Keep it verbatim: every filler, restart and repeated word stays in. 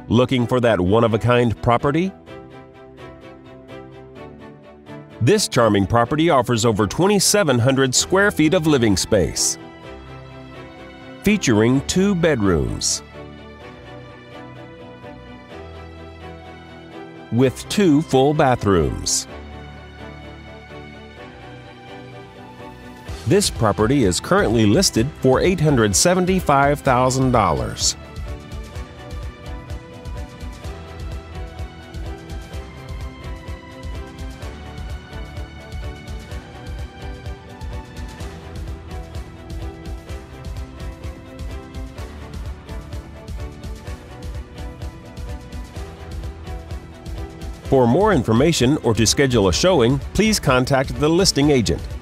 Looking for that one-of-a-kind property? This charming property offers over twenty-seven hundred square feet of living space, featuring two bedrooms with two full bathrooms. This property is currently listed for eight hundred seventy-five thousand dollars. For more information or to schedule a showing, please contact the listing agent.